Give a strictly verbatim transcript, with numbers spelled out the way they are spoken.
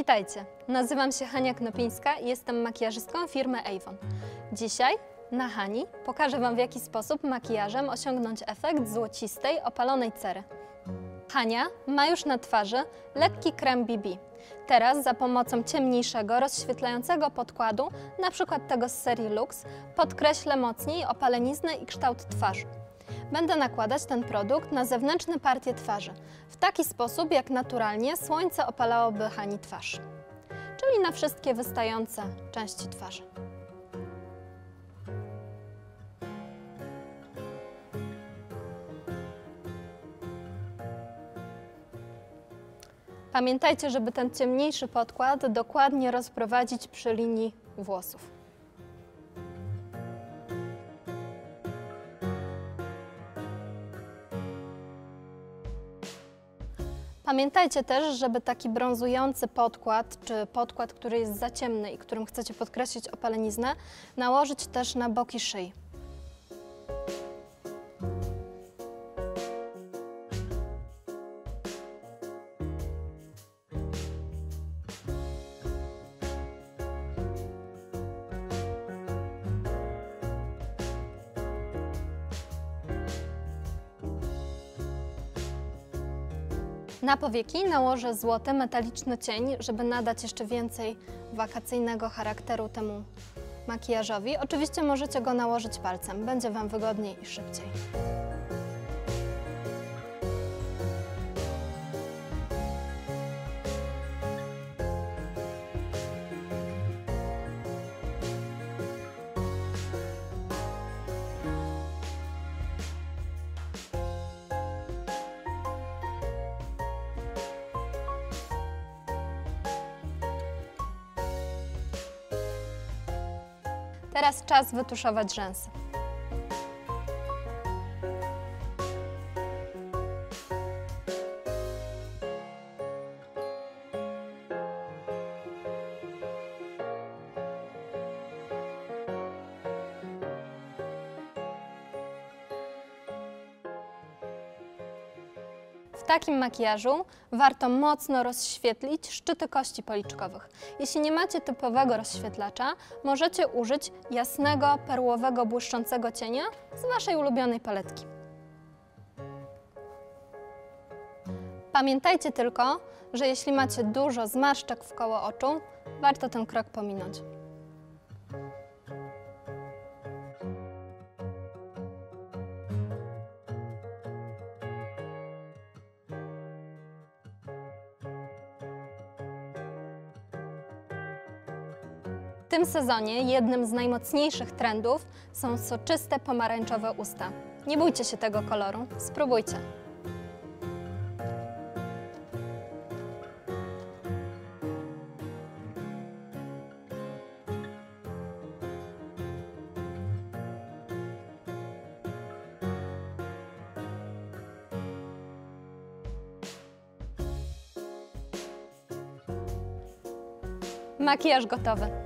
Witajcie, nazywam się Hania Knopińska i jestem makijażystką firmy Avon. Dzisiaj na Hani pokażę Wam, w jaki sposób makijażem osiągnąć efekt złocistej, opalonej cery. Hania ma już na twarzy lekki krem B B. Teraz za pomocą ciemniejszego, rozświetlającego podkładu, na przykład tego z serii Lux, podkreślę mocniej opaleniznę i kształt twarzy. Będę nakładać ten produkt na zewnętrzne partie twarzy, w taki sposób, jak naturalnie słońce opalałoby Hani twarz, czyli na wszystkie wystające części twarzy. Pamiętajcie, żeby ten ciemniejszy podkład dokładnie rozprowadzić przy linii włosów. Pamiętajcie też, żeby taki brązujący podkład, czy podkład, który jest za ciemny i którym chcecie podkreślić opaleniznę, nałożyć też na boki szyi. Na powieki nałożę złoty, metaliczny cień, żeby nadać jeszcze więcej wakacyjnego charakteru temu makijażowi. Oczywiście możecie go nałożyć palcem, będzie Wam wygodniej i szybciej. Teraz czas wytuszować rzęsy. W takim makijażu warto mocno rozświetlić szczyty kości policzkowych. Jeśli nie macie typowego rozświetlacza, możecie użyć jasnego, perłowego, błyszczącego cienia z Waszej ulubionej paletki. Pamiętajcie tylko, że jeśli macie dużo zmarszczek wkoło oczu, warto ten krok pominąć. W tym sezonie jednym z najmocniejszych trendów są soczyste pomarańczowe usta. Nie bójcie się tego koloru, spróbujcie. Makijaż gotowy.